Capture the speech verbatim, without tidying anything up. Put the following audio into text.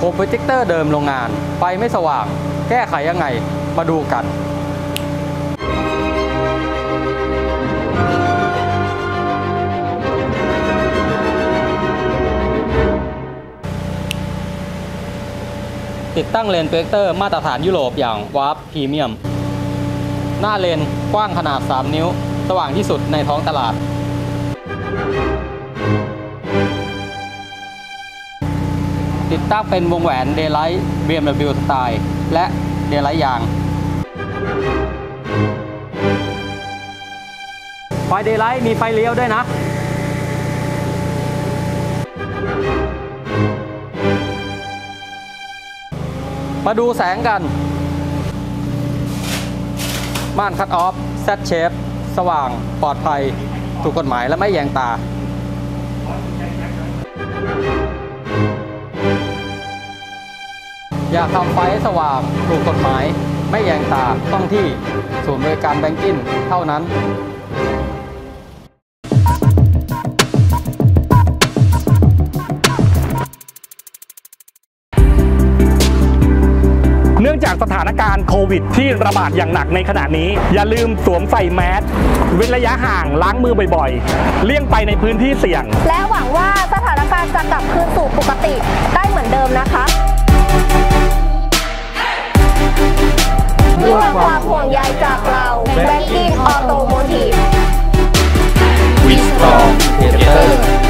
มโปรเจคเตอร์เดิมโรงงานไฟไม่สว่างแก้ไขยังไงมาดูกันติดตั้งเลนส์โปรเจคเตอร์มาตรฐานยุโรปอย่าง วาร์ป พรีเมียม หน้าเลนส์กว้างขนาดสามนิ้วสว่างที่สุดในท้องตลาดติดตั้งเป็นวงแหวน Daylight บี เอ็ม ดับเบิลยู สไตล์และ Daylight ยางไฟ Daylight มีไฟเลี้ยวด้วยนะมาดูแสงกันม่านคัตออฟ แซด เชฟ สว่างปลอดภัยถูกกฎหมายและไม่แยงตาอยากทำไฟให้สว่างถูกกฎหมายไม่แยงตาต้องที่ศูนย์บริการแบงกิ้งเท่านั้นเนื่องจากสถานการณ์โควิดที่ระบาดอย่างหนักในขณะนี้อย่าลืมสวมใส่แมสเว้นระยะห่างล้างมือบ่อยๆเลี่ยงไปในพื้นที่เสี่ยงและหวังว่าสถานการณ์จะกลับคืนสู่ปกติได้เหมือนเดิมนะคะด้วยความห่วงใยจากเราแบงกิ้งออโตโมทีฟ We Strong Together